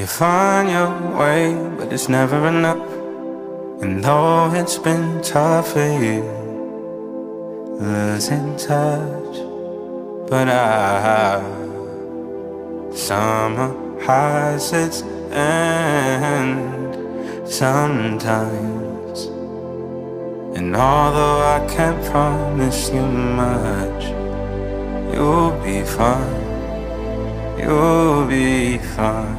You find your way, but it's never enough. And though it's been tough for you, losing touch, but summer has its end sometimes. And although I can't promise you much, you'll be fine, you'll be fine.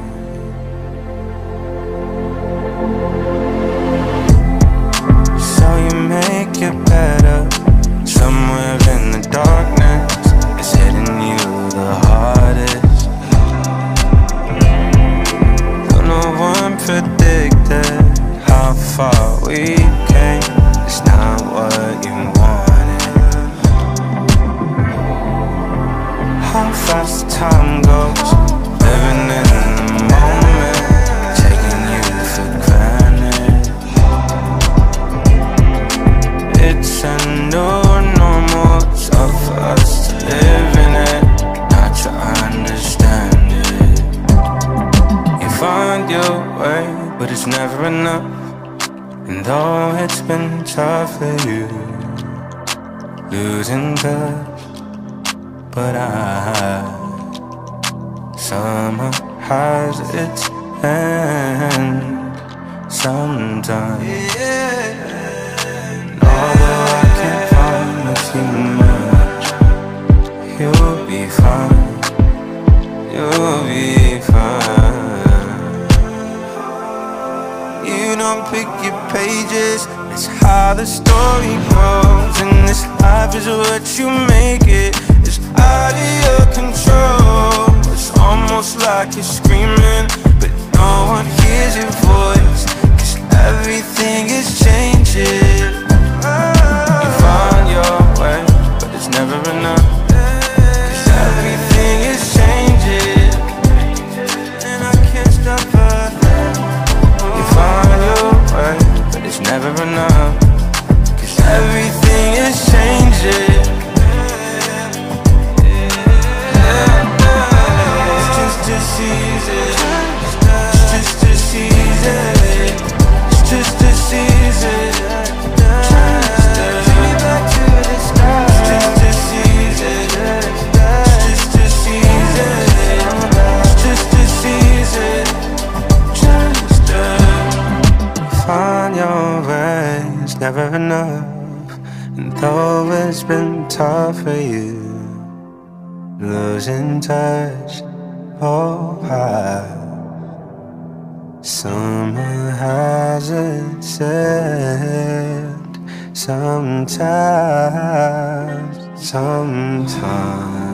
So you make it better. Somewhere in the darkness, it's hitting you the hardest. Though no one predicted how far we came, it's not what you wanted. How fast time goes, living in the moment, taking you for granted. It's a new normal, it's up for us to live in it, not to understand it. You find your way, but it's never enough. And though it's been tough for you, losing touch, but summer has its end sometimes. Although I can't promise you much, you'll be fine, you'll be fine. You don't pick your pages, it's how the story goes. And this life is what you make it, it's out of your control. It's almost like you're screaming, but no one hears your voice, 'cause everything is changing. You find your way, but it's never enough, 'cause everything is changing, and I can't stop her. You find your way, but it's never enough, 'cause everything is changing. It's just a season, it's just a season, it's just a season. Take me back to the start. It's just a season, it's just a season, it's just a season. Find your way, it's never enough. And though it's been tough for you, losing touch, oh summer has its end sometimes, sometimes.